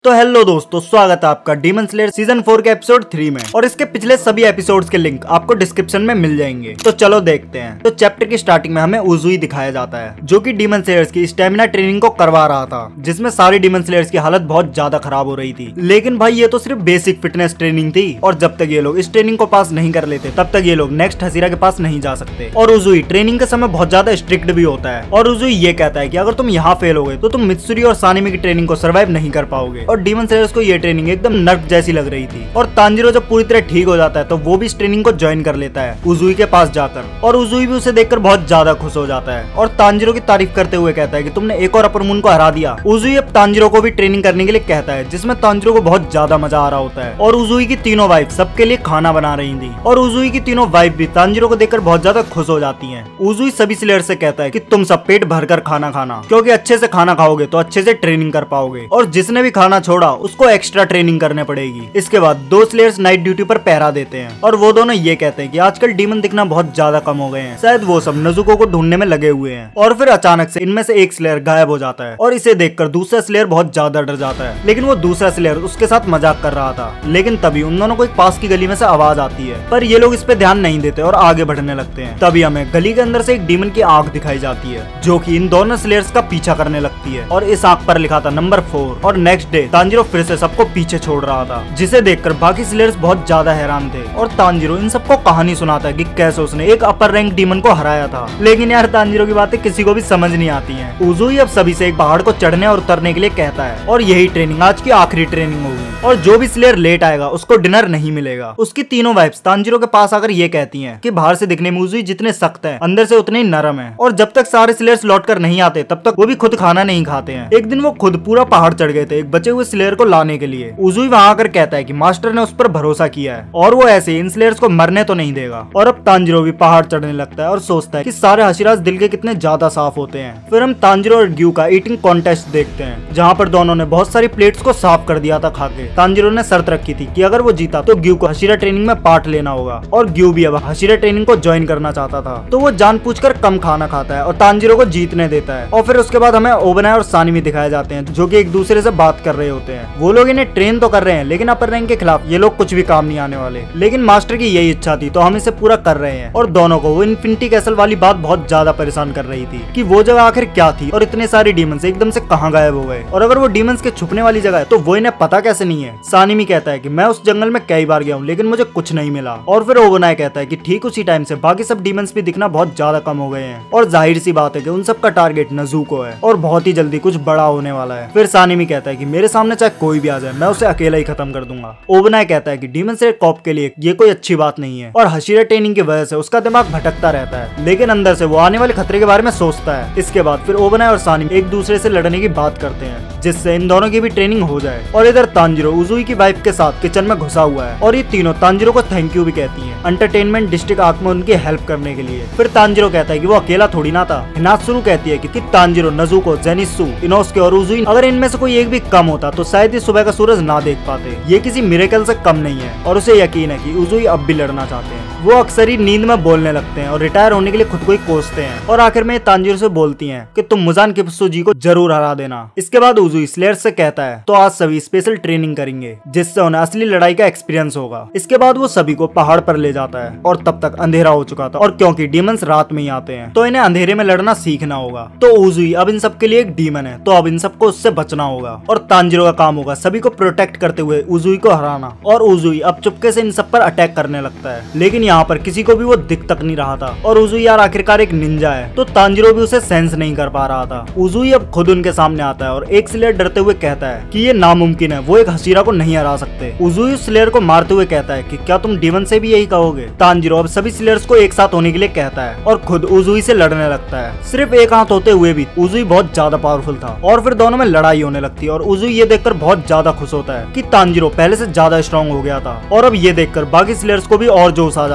तो हेलो दोस्तों, स्वागत है आपका डीमन स्लेयर सीजन 4 के एपिसोड 3 में। और इसके पिछले सभी एपिसोड्स के लिंक आपको डिस्क्रिप्शन में मिल जाएंगे। तो चलो देखते हैं। तो चैप्टर की स्टार्टिंग में हमें उजुई दिखाया जाता है, जो कि डीमन स्लेयर्स की स्टेमिना ट्रेनिंग को करवा रहा था, जिसमें सारी डीमन स्लेयर्स की हालत बहुत ज्यादा खराब हो रही थी। लेकिन भाई ये तो सिर्फ बेसिक फिटनेस ट्रेनिंग थी, और जब तक ये लोग इस ट्रेनिंग को पास नहीं कर लेते तब तक ये लोग नेक्स्ट हसीरा के पास नहीं जा सकते। और उजुई ट्रेनिंग के समय बहुत ज्यादा स्ट्रिक्ट भी होता है, और उजुई ये कहता है कि अगर तुम यहाँ फेल हो गए तो तुम मित्सुरी और सानिमी की ट्रेनिंग को सर्वाइव नहीं कर पाओगे। और डीमन स्लेयर्स को ट्रेनिंग एकदम नर्क जैसी लग रही थी। और तांजिरो जब पूरी तरह ठीक हो जाता है तो वो भी इस ट्रेनिंग को ज्वाइन कर लेता है उजुई के पास जाकर, और उजुई भी उसे देखकर बहुत ज्यादा खुश हो जाता है और तांजिरो की तारीफ करते हुए कहता है कि तुमने एक और अपर मून को हरा दिया। उजुई अब तांजिरो को भी ट्रेनिंग करने के लिए कहता है, जिसमें तांजिरो को बहुत ज्यादा मजा आ रहा होता है। और उजुई की तीनों वाइफ सबके लिए खाना बना रही थी, और उजुई की तीनों वाइफ भी तांजिरो को देखकर बहुत ज्यादा खुश हो जाती है। उजुई सभी स्लेयर से कहता है कि तुम सब पेट भरकर खाना खाना, क्योंकि अच्छे से खाना खाओगे तो अच्छे से ट्रेनिंग कर पाओगे, और जिसने भी खाना छोड़ा उसको एक्स्ट्रा ट्रेनिंग करने पड़ेगी। इसके बाद दो स्लेयर्स नाइट ड्यूटी पर पहरा देते हैं, और वो दोनों ये कहते हैं कि आजकल डीमन दिखना बहुत ज्यादा कम हो गए हैं, शायद वो सब नजुको को ढूंढने में लगे हुए हैं। और फिर अचानक से इनमें से एक स्लेयर गायब हो जाता है, और इसे देखकर दूसरा स्लेयर बहुत ज्यादा डर जाता है। लेकिन वो दूसरा स्लेयर उसके साथ मजाक कर रहा था। लेकिन तभी उन दोनों को एक पास की गली में से आवाज आती है, पर ये लोग इस पे ध्यान नहीं देते और आगे बढ़ने लगते हैं। तभी हमें गली के अंदर से एक डीमन की आंख दिखाई जाती है, जो कि इन दोनों स्लेयर्स का पीछा करने लगती है, और इस आंख पर लिखा था नंबर 4। और नेक्स्ट डे तांजिरो फिर से सबको पीछे छोड़ रहा था, जिसे देखकर बाकी स्लेयर्स बहुत ज्यादा हैरान थे। और तांजिरो इन सबको कहानी सुनाता है कि कैसे उसने एक अपर रैंक डीमन को हराया था। लेकिन यार तांजिरो की बातें किसी को भी समझ नहीं आती हैं। उजुई अब सभी से एक पहाड़ को चढ़ने और उतरने के लिए कहता है, और यही ट्रेनिंग आज की आखिरी ट्रेनिंग होगी, और जो भी स्लेयर लेट आएगा उसको डिनर नहीं मिलेगा। उसकी तीनों वाइफ्स तांजिरो के पास आकर ये कहती हैं कि बाहर से दिखने में उजुई जितने सख्त है अंदर से उतने ही नरम है, और जब तक सारे स्लेयर्स लौट कर नहीं आते तब तक वो भी खुद खाना नहीं खाते हैं। एक दिन वो खुद पूरा पहाड़ चढ़ गए थे एक बचे हुए स्लेयर को लाने के लिए। उजुई वहां आकर कहता है कि मास्टर ने उस पर भरोसा किया है, और वो ऐसे इन स्लेयर्स को मरने तो नहीं देगा। और अब तांजिरो भी पहाड़ चढ़ने लगता है और सोचता है कि सारे हशीराज दिल के कितने ज्यादा साफ होते हैं। फिर हम तांजिरो और ग्यू का ईटिंग कॉन्टेस्ट देखते हैं, जहाँ पर दोनों ने बहुत सारी प्लेट्स को साफ कर दिया था खाके। तांजिरो ने शर्त रखी थी कि अगर वो जीता तो ग्यू को हशीरा ट्रेनिंग में पार्ट लेना होगा, और ग्यू भी अब हशीरा ट्रेनिंग को ज्वाइन करना चाहता था, तो वो जानबूझकर कम खाना खाता है और तांजिरो को जीतने देता है। और फिर उसके बाद हमें ओबनाई और सानिमी दिखाए जाते हैं, जो कि एक दूसरे से बात कर रहे होते हैं। वो लोग इन्हें ट्रेन तो कर रहे हैं, लेकिन अपर रैंक के खिलाफ ये लोग कुछ भी काम नहीं आने वाले। लेकिन मास्टर की यही इच्छा थी तो हम इसे पूरा कर रहे हैं। और दोनों को वो इन्फिनिटी कैसल वाली बात बहुत ज्यादा परेशान कर रही थी कि वो जगह आखिर क्या थी, और इतने सारे डीमंस एकदम से कहां गायब हो गए, और अगर वो डीमंस के छुपने वाली जगह है तो वो इन्हें पता कैसे नहीं है। सानिमी कहता है कि मैं उस जंगल में कई बार गया हूँ लेकिन मुझे कुछ नहीं मिला। और फिर ओबनाई कहता है कि ठीक उसी टाइम से बाकी सब डीमंस भी दिखना बहुत ज्यादा कम हो गए हैं, और जाहिर सी बात है कि उन सब का टारगेट नजुको है, और बहुत ही जल्दी कुछ बड़ा होने वाला है। फिर सानिमी कहता है कि मेरे सामने चाहे कोई भी आ जाए मैं उसे अकेला ही खत्म कर दूंगा। ओबनाई कहता है कि डीमन स्लेयर कॉप के लिए ये कोई अच्छी बात नहीं है, और हशीरा ट्रेनिंग की वजह से उसका दिमाग भटकता रहता है, लेकिन अंदर से वो आने वाले खतरे के बारे में सोचता है। इसके बाद फिर ओबनाई और सानिमी एक दूसरे से लड़ने की बात करते हैं, जिससे इन दोनों की भी ट्रेनिंग हो जाए। और इधर तांजिरो उजुई की वाइफ के साथ किचन में घुसा हुआ है, और ये तीनों तांजिरो को थैंक यू भी कहती हैं एंटरटेनमेंट डिस्ट्रिक्ट आर्क में उनकी हेल्प करने के लिए। फिर तांजिरो कहता है कि वो अकेला थोड़ी ना था। हिनात्सुरु कहती है कि तांजिरो, नजुको, जेनित्सु, इनोसुके और उजुई अगर इनमें से कोई एक भी कम होता तो शायद ये सुबह का सूरज ना देख पाते। ये किसी मिरेकल से कम नहीं है, और उसे यकीन है कि उजुई अब भी लड़ना चाहते हैं। वो अक्सर ही नींद में बोलने लगते हैं और रिटायर होने के लिए खुद को ही कोसते हैं, और आखिर में तांजिरो से बोलती हैं कि तुम मुजान किप्सु जी को जरूर हरा देना। इसके बाद उजुई स्लेयर से कहता है तो आज सभी स्पेशल ट्रेनिंग करेंगे, जिससे उन्हें असली लड़ाई का एक्सपीरियंस होगा। इसके बाद वो सभी को पहाड़ पर ले जाता है, और तब तक अंधेरा हो चुका था, और क्योंकि डीमंस रात में ही आते हैं तो इन्हें अंधेरे में लड़ना सीखना होगा। तो उजुई अब इन सब के लिए एक डीमन है, तो अब इन सबको उससे बचना होगा, और तांजिरो का काम होगा सभी को प्रोटेक्ट करते हुए उजुई को हराना। और उजुई अब चुपके से इन सब पर अटैक करने लगता है, लेकिन यहाँ पर किसी को भी वो दिख तक नहीं रहा था, और उजुई यार आखिरकार एक निंजा है तो तांजिरो भी उसे सेंस नहीं कर पा रहा था। उजुई अब खुद उनके सामने आता है, और एक स्लेयर डरते हुए कहता है कि ये नामुमकिन है, वो एक हशीरा को नहीं हरा सकते। उजुई उस स्लेयर को मारते हुए कहता है कि क्या तुम डीमन से भी यही कहोगे। तांजिरो अब सभी स्लेयर्स को एक साथ होने के लिए कहता है, और खुद उजुई से लड़ने लगता है। सिर्फ एक हाथ होते हुए भी उजुई बहुत ज्यादा पावरफुल था, और फिर दोनों में लड़ाई होने लगती है, और उजुई ये देखकर बहुत ज्यादा खुश होता है कि तांजिरो पहले से ज्यादा स्ट्रॉन्ग हो गया था। और अब ये देखकर बाकी स्लेयर्स को भी और जोश आ जाता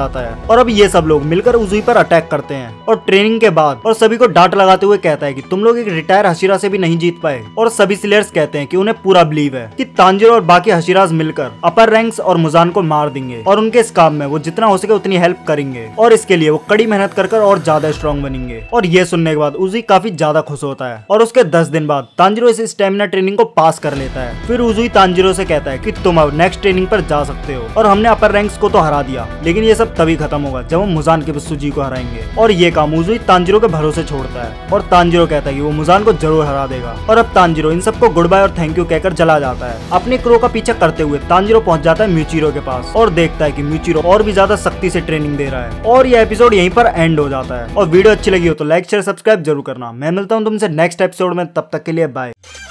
जाता है और अब ये सब लोग मिलकर उजुई पर अटैक करते हैं और ट्रेनिंग के बाद और सभी को डांट लगाते हुए कहता है कि तुम लोग एक रिटायर हशीरा से भी नहीं जीत पाए। और सभी स्लेयर्स कहते हैं कि उन्हें पूरा बिलीव है कि तांजिरो और बाकी हशीराज मिलकर अपर रैंक्स और मुजान को मार देंगे और उनके इस काम में वो जितना हो सके उतनी हेल्प करेंगे और इसके लिए वो कड़ी मेहनत कर और ज्यादा स्ट्रॉन्ग बनेंगे। और ये सुनने के बाद उजुई काफी ज्यादा खुश होता है और उसके 10 दिन बाद तांजिरो इस स्टेमिना ट्रेनिंग को पास कर लेता है। फिर उजुई तांजिरो से कहता है कि तुम अब नेक्स्ट ट्रेनिंग पर जा सकते हो और हमने अपर रैंक्स को तो हरा दिया, लेकिन ये सब तभी खत्म होगा जब हम मुजान के बिस्सुजी को हराएंगे। और ये काम उजुई तांजिरो के भरोसे छोड़ता है और तांजिरो कहता है कि वो मुजान को जरूर हरा देगा। और अब तांजिरो इन सबको गुड बाय और थैंक यू कहकर चला जाता है। अपने क्रो का पीछा करते हुए तांजिरो पहुंच जाता है म्यूचिरो के पास और देखता है कि म्यूचिरो और भी ज्यादा सख्ती से ट्रेनिंग दे रहा है। और ये एपिसोड यहीं पर एंड हो जाता है। और वीडियो अच्छी लगी हो तो लाइक शेयर सब्सक्राइब जरूर करना। मैं मिलता हूँ तुमसे नेक्स्ट एपिसोड में, तब तक के लिए बाय।